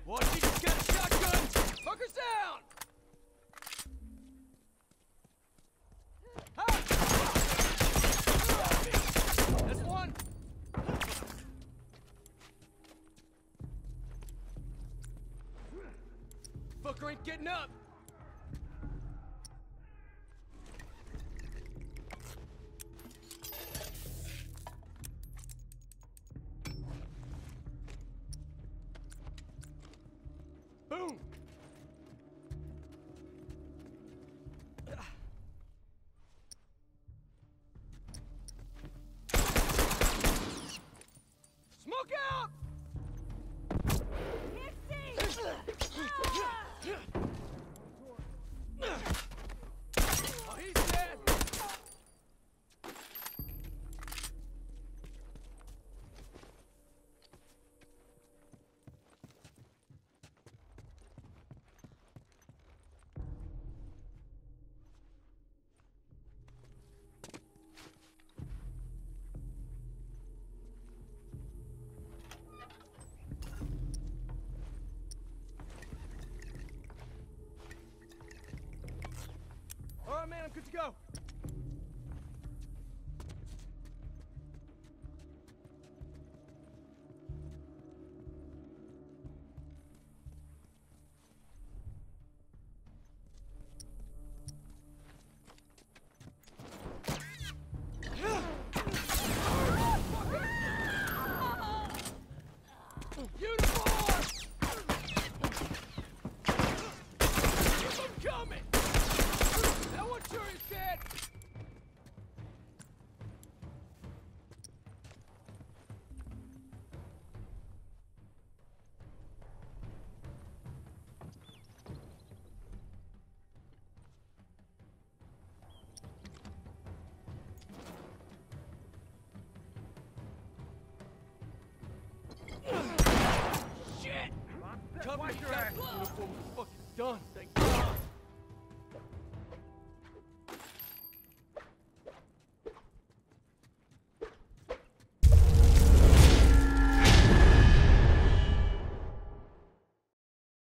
Watch, he just got a shotgun! Fuckers down! Ah! That's one! Fucker ain't getting up! Boom! Smoke out! Oh, he's dead! All right, man, I'm good to go. Uniform! Keep 'em coming! That one sure is dead! Shit! Cover me, that uniform is fucking done.